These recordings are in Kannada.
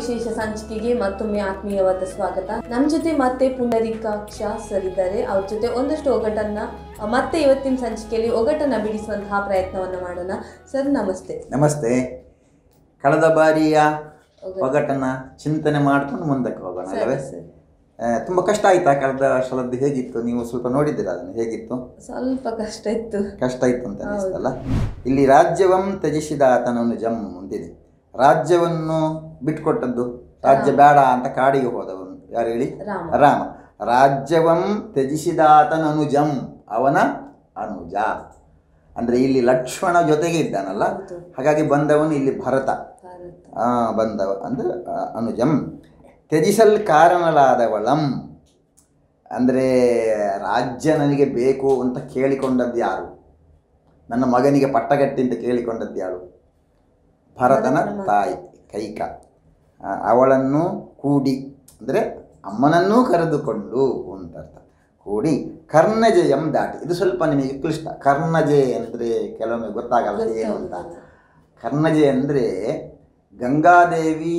ವಿಶೇಷ ಸಂಚಿಕೆಗೆ ಮತ್ತೊಮ್ಮೆ ಆತ್ಮೀಯವಾದ ಸ್ವಾಗತ. ನಮ್ಮ ಜೊತೆ ಮತ್ತೆ ಪುಂಡರೀಕಾಕ್ಷ ಸರ್ ಇದ್ದಾರೆ. ಅವ್ರ ಜೊತೆ ಒಂದಷ್ಟು ಒಗಟನ್ನ ಮತ್ತೆ ಇವತ್ತಿನ ಸಂಚಿಕೆಯಲ್ಲಿ ಒಗಟನ್ನ ಬಿಡಿಸುವಂತಹ ಪ್ರಯತ್ನವನ್ನ ಮಾಡೋಣ. ಸರ್ ನಮಸ್ತೆ. ನಮಸ್ತೆ. ಕಳೆದ ಬಾರಿಯ ಒಗಟನ್ನ ಚಿಂತನೆ ಮಾಡ್ಕೊಂಡು ಮುಂದಕ್ಕೆ ಹೋಗೋಣ ಅಲ್ಲವೇ? ತುಂಬ ಕಷ್ಟ ಆಯ್ತಾ ಕಳೆದ ಸಲದ್ದು? ಹೇಗಿತ್ತು? ನೀವು ಸ್ವಲ್ಪ ನೋಡಿದ್ದೀರಾ ಅದನ್ನು, ಹೇಗಿತ್ತು? ಸ್ವಲ್ಪ ಕಷ್ಟ ಇತ್ತು ಅಂತ ಅನಿಸ್ತಲ್ಲ. ಇಲ್ಲಿ ರಾಜ್ಯವಂ ತ್ಯಜಿಸಿದಾತನನು ಜಂ ಅಂತಿದೆ. ರಾಜ್ಯವನ್ನು ಬಿಟ್ಕೊಟ್ಟದ್ದು, ರಾಜ್ಯ ಬೇಡ ಅಂತ ಕಾಡಿಗೆ ಹೋದವನು ಯಾರು ಹೇಳಿ? ರಾಮ. ರಾಜ್ಯವಂ ತ್ಯಜಿಸಿದಾತನನು ಜಂ, ಅವನ ಅನುಜ. ಅಂದರೆ ಇಲ್ಲಿ ಲಕ್ಷ್ಮಣ ಜೊತೆಗೆ ಇದ್ದಾನಲ್ಲ, ಹಾಗಾಗಿ ಬಂದವನು ಇಲ್ಲಿ ಭರತ. ಬಂದವ ಅಂದರೆ ಅನುಜಂ. ತ್ಯಜಿಸಲ್ ಕಾರಣಲಾದವಳಂ ಅಂದರೆ ರಾಜ್ಯ ನನಗೆ ಬೇಕು ಅಂತ ಕೇಳಿಕೊಂಡದ್ದು ಯಾರು? ನನ್ನ ಮಗನಿಗೆ ಪಟ್ಟಗಟ್ಟಿ ಅಂತ ಕೇಳಿಕೊಂಡದ್ದು ಯಾರು? ಭರತನ ತಾಯಿ ಕೈಕ. ಅವಳನ್ನು ಕೂಡಿ ಅಂದರೆ ಅಮ್ಮನನ್ನೂ ಕರೆದುಕೊಂಡು ಅಂತ ಅರ್ಥ. ಕೂಡಿ ಕರ್ಣಜಯಂ ದಾಟಿ. ಇದು ಸ್ವಲ್ಪ ನಿಮಗೆ ಕ್ಲಿಷ್ಟ. ಕರ್ಣಜೆ ಅಂದರೆ ಕೆಲವೊಮ್ಮೆ ಗೊತ್ತಾಗಲ್ಲ ಏನು ಅಂತ. ಕರ್ಣಜೆ ಅಂದರೆ ಗಂಗಾದೇವಿ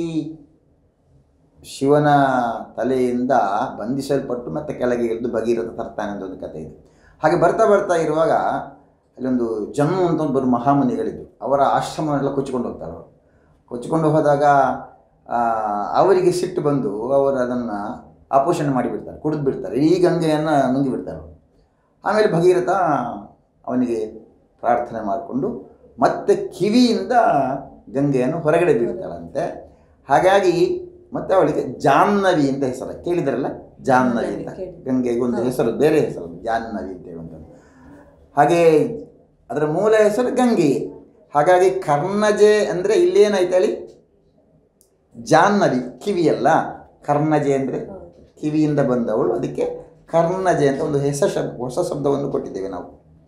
ಶಿವನ ತಲೆಯಿಂದ ಬಂಧಿಸಲ್ಪಟ್ಟು ಮತ್ತೆ ಕೆಳಗೆ ಇಳಿದು ಭಗೀರಥ ತರ್ತಾನೆ ಅಂತ ಒಂದು ಕಥೆ ಇದೆ. ಹಾಗೆ ಬರ್ತಾ ಇರುವಾಗ ಅಲ್ಲೊಂದು ಜಮ್ಮು ಅಂತ ಒಬ್ಬರು ಮಹಾಮುನಿಗಳಿದ್ದು, ಅವರ ಆಶ್ರಮನೆಲ್ಲ ಕೊಚ್ಚಿಕೊಂಡು ಹೋಗ್ತಾರೆ. ಅವರು ಕೊಚ್ಚಿಕೊಂಡು ಹೋದಾಗ ಅವರಿಗೆ ಸಿಟ್ಟು ಬಂದು ಅವರು ಅದನ್ನು ಅಪೋಷಣೆ ಮಾಡಿಬಿಡ್ತಾರೆ, ಕುಡಿದು ಬಿಡ್ತಾರೆ, ಈ ಗಂಗೆಯನ್ನು ನುಂಗಿಬಿಡ್ತಾರೆ. ಆಮೇಲೆ ಭಗೀರಥ ಅವನಿಗೆ ಪ್ರಾರ್ಥನೆ ಮಾಡಿಕೊಂಡು ಮತ್ತೆ ಕಿವಿಯಿಂದ ಗಂಗೆಯನ್ನು ಹೊರಗಡೆ ಬೀಳ್ತಾಳಂತೆ. ಹಾಗಾಗಿ ಮತ್ತು ಅವಳಿಗೆ ಜಾಹ್ನವಿ ಅಂತ ಹೆಸರು. ಕೇಳಿದ್ರಲ್ಲ ಜಾಹ್ನವಿ ಅಂತ? ಗಂಗೆಗೆ ಒಂದು ಹೆಸರು, ಬೇರೆ ಹೆಸರು ಜಾಹ್ನವಿ ಅಂತ ಹೇಳುವಂಥದ್ದು. ಹಾಗೆ ಅದರ ಮೂಲ ಹೆಸರು ಗಂಗೆ. ಹಾಗಾಗಿ ಕರ್ಣಜೆ ಅಂದರೆ ಇಲ್ಲೇನಾಯ್ತು ಹೇಳಿ? ಜಾಹ್ನವಿ ಕಿವಿಯಲ್ಲ, ಕರ್ಣಜೆ ಅಂದರೆ ಕಿವಿಯಿಂದ ಬಂದವಳು. ಅದಕ್ಕೆ ಕರ್ಣಜೆ ಅಂತ ಒಂದು ಹೊಸ ಶಬ್ದವನ್ನು ಕೊಟ್ಟಿದ್ದೇವೆ ನಾವು.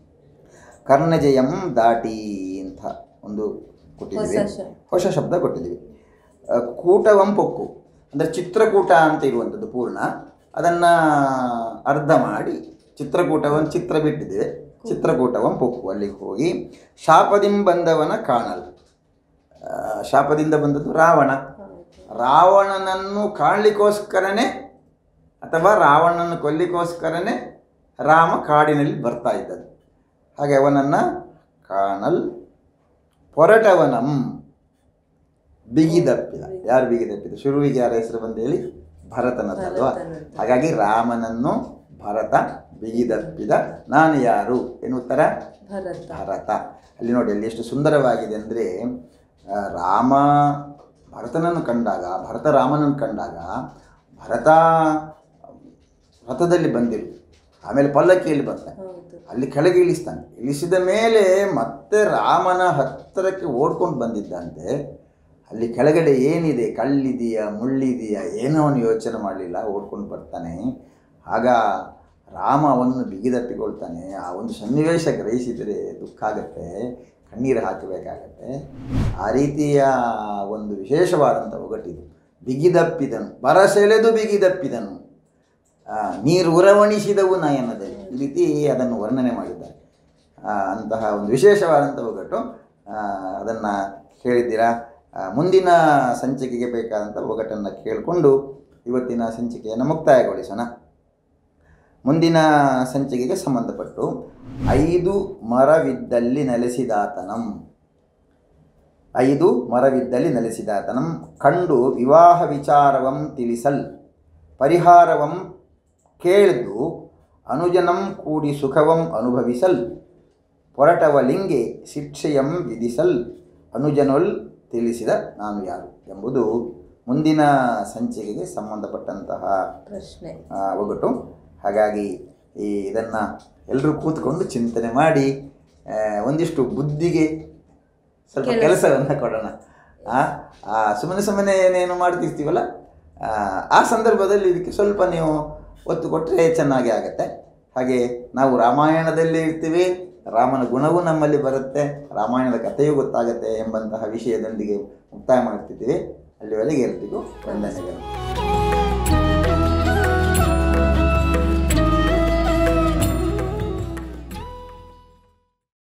ಕರ್ಣಜಯಂ ದಾಟಿ ಅಂತ ಒಂದು ಕೊಟ್ಟಿದ್ದೀವಿ, ಹೊಸ ಶಬ್ದ ಕೊಟ್ಟಿದ್ದೀವಿ. ಕೂಟವಂ ಪೊಕ್ಕು ಅಂದರೆ ಚಿತ್ರಕೂಟ ಅಂತ ಇರುವಂಥದ್ದು ಪೂರ್ಣ, ಅದನ್ನು ಅರ್ಧ ಮಾಡಿ ಚಿತ್ರಕೂಟವನ್ನು ಚಿತ್ರ ಬಿಟ್ಟಿದ್ದೇವೆ. ಚಿತ್ರಕೂಟವಂ ಪೊಕ್ಕು. ಅಲ್ಲಿಗೆ ಹೋಗಿ ಶಾಪದಿಂದ ಬಂದವನ ಕಾಣಲ್. ಶಾಪದಿಂದ ಬಂದದ್ದು ರಾವಣ. ರಾವಣನನ್ನು ಕಾಣಲಿಕ್ಕೋಸ್ಕರನೇ ಅಥವಾ ರಾವಣನನ್ನು ಕೊಲ್ಲಿಕ್ಕೋಸ್ಕರನೇ ರಾಮ ಕಾಡಿನಲ್ಲಿ ಬರ್ತಾ ಇದ್ದದ್ದು. ಹಾಗೆ ಅವನನ್ನು ಕಾಣಲ್. ಪೊರಟವನಂ ಬಿಗಿದಪ್ಪಿದ. ಯಾರು ಬಿಗಿದಪ್ಪಿದ? ಶುರುವಿಗೆ ಯಾರ ಹೆಸರು ಬಂದು ಹೇಳಿ? ಭರತನದಲ್ವಾ? ಹಾಗಾಗಿ ರಾಮನನ್ನು ಭರತ ಬಿಗಿದಪ್ಪಿದ. ನಾನು ಯಾರು? ಏನು ಉತ್ತರ? ಭರತ. ಅಲ್ಲಿ ನೋಡಿ, ಅಲ್ಲಿ ಎಷ್ಟು ಸುಂದರವಾಗಿದೆ ಅಂದರೆ, ರಾಮ ಭರತನನ್ನು ಕಂಡಾಗ, ಭರತ ರಾಮನನ್ನು ಕಂಡಾಗ, ಭರತ ರಥದಲ್ಲಿ ಬಂದಿರು, ಆಮೇಲೆ ಪಲ್ಲಕ್ಕಿಯಲ್ಲಿ ಬರ್ತಾನೆ, ಅಲ್ಲಿ ಕೆಳಗೆ ಇಳಿಸ್ತಾನೆ. ಇಳಿಸಿದ ಮೇಲೆ ಮತ್ತೆ ರಾಮನ ಹತ್ತಿರಕ್ಕೆ ಓಡ್ಕೊಂಡು ಬಂದಿದ್ದಂತೆ. ಅಲ್ಲಿ ಕೆಳಗಡೆ ಏನಿದೆ, ಕಳ್ಳಿದೆಯಾ ಮುಳ್ಳಿದೆಯಾ ಏನೋ ಅವನು ಯೋಚನೆ ಮಾಡಲಿಲ್ಲ, ಓಡ್ಕೊಂಡು ಬರ್ತಾನೆ. ಆಗ ರಾಮ ಅವನನ್ನು ಬಿಗಿದಪ್ಪಿಕೊಳ್ತಾನೆ. ಆ ಒಂದು ಸನ್ನಿವೇಶ ಗ್ರಹಿಸಿದರೆ ದುಃಖ ಆಗುತ್ತೆ, ಕಣ್ಣೀರು ಹಾಕಬೇಕಾಗತ್ತೆ. ಆ ರೀತಿಯ ಒಂದು ವಿಶೇಷವಾದಂಥ ಒಗಟಿದು. ಬಿಗಿದಪ್ಪಿದನು, ಬರಸೆಳೆದು ಬಿಗಿದಪ್ಪಿದನು, ನೀರು ಉರವಣಿಸಿದವು ನಯನದಲ್ಲಿ. ಈ ರೀತಿ ಅದನ್ನು ವರ್ಣನೆ ಮಾಡಿದ್ದಾರೆ. ಅಂತಹ ಒಂದು ವಿಶೇಷವಾದಂಥ ಒಗಟು. ಅದನ್ನು ಕೇಳಿದ್ದೀರಾ? ಮುಂದಿನ ಸಂಚಿಕೆಗೆ ಬೇಕಾದಂಥ ಒಗಟನ್ನು ಕೇಳಿಕೊಂಡು ಇವತ್ತಿನ ಸಂಚಿಕೆಯನ್ನು ಮುಕ್ತಾಯಗೊಳಿಸೋಣ. ಮುಂದಿನ ಸಂಚಿಕೆಗೆ ಸಂಬಂಧಪಟ್ಟು 5 ಮರವಿದ್ದಲ್ಲಿ ನೆಲೆಸಿದಾತನಂ. 5 ಮರವಿದ್ದಲ್ಲಿ ನೆಲೆಸಿದಾತನಂ ಕಂಡು ವಿವಾಹ ವಿಚಾರವಂ ತಿಳಿಸಲ್. ಪರಿಹಾರವಂ ಕೇಳಿದು ಅನುಜನಂ ಕೂಡಿ ಸುಖವಂ ಅನುಭವಿಸಲ್. ಪೊರಟವಲಿಂಗೆ ಶಿಕ್ಷೆಯಂ ವಿಧಿಸಲ್. ಅನುಜನೊಲ್ ತಿಳಿಸಿದ ನಾನು ಯಾರು ಎಂಬುದು ಮುಂದಿನ ಸಂಚಿಕೆಗೆ ಸಂಬಂಧಪಟ್ಟಂತಹ ಪ್ರಶ್ನೆ, ಒಗಟು. ಹಾಗಾಗಿ ಇದನ್ನು ಎಲ್ಲರೂ ಕೂತ್ಕೊಂಡು ಚಿಂತನೆ ಮಾಡಿ ಒಂದಿಷ್ಟು ಬುದ್ಧಿಗೆ ಸ್ವಲ್ಪ ಕೆಲಸವನ್ನು ಕೊಡೋಣ. ಸುಮ್ಮನೆ ಏನೇನು ಮಾಡ್ತಿರ್ತೀವಲ್ಲ, ಆ ಸಂದರ್ಭದಲ್ಲಿ ಇದಕ್ಕೆ ಸ್ವಲ್ಪ ನೀವು ಒತ್ತು ಕೊಟ್ಟರೆ ಚೆನ್ನಾಗಿ ಆಗುತ್ತೆ. ಹಾಗೆ ನಾವು ರಾಮಾಯಣದಲ್ಲೇ ಇರ್ತೀವಿ, ರಾಮನ ಗುಣವೂ ನಮ್ಮಲ್ಲಿ ಬರುತ್ತೆ, ರಾಮಾಯಣದ ಕಥೆಯೂ ಗೊತ್ತಾಗುತ್ತೆ ಎಂಬಂತಹ ವಿಷಯದೊಂದಿಗೆ ಮುಕ್ತಾಯ ಮಾಡ್ತಿದ್ದೀವಿ. ಅಲ್ಲಿವರೆಗೆ ಎಲ್ರಿಗೂ ವಂದನೆಗಳು.